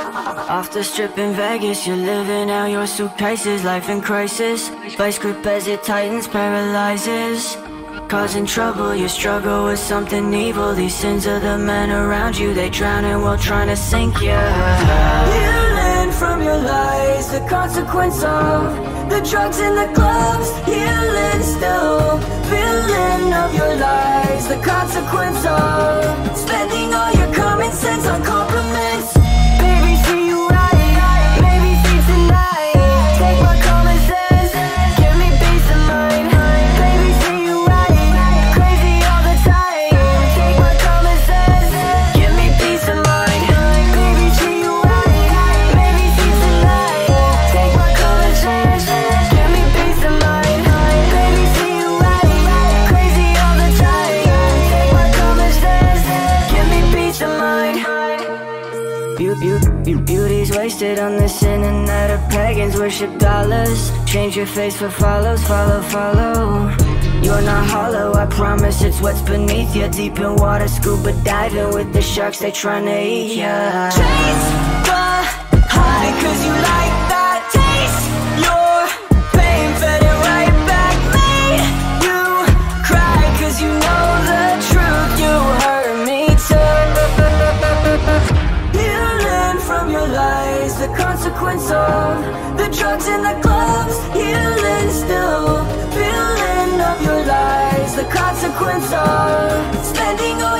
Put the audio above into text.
Off the strip in Vegas, you're living out your suitcases. Life in crisis, vice grip as it tightens, paralyzes. Causing trouble, you struggle with something evil. These sins of the men around you, they drowning while trying to sink you. Healing from your lies, the consequence of the drugs and the gloves. Healing still, feeling of your lies, the consequence of spending all your common sense on compliments. Baby, see you right, maybe see tonight. Take my common sense, give me peace of mind. Baby, see you right, crazy all the time. Take my common sense, give me peace of mind. Baby, see you right, maybe see tonight. Take my common sense, give me peace of mind. Baby, see you right, crazy all the time. Take my common sense, give me peace of mind. Beauty's wasted on this internet of pagans worship dollars. Change your face for follows, follow. You're not hollow, I promise it's what's beneath you. Deep in water, scuba diving with the sharks, they tryna eat ya. Chase the high, cause you like that taste. Your pain fed it right back. Made you cry, cause you know the truth. You hurt me too. From your lies, the consequence of the drugs and the gloves. Healing still, feeling of your lies, the consequence of spending all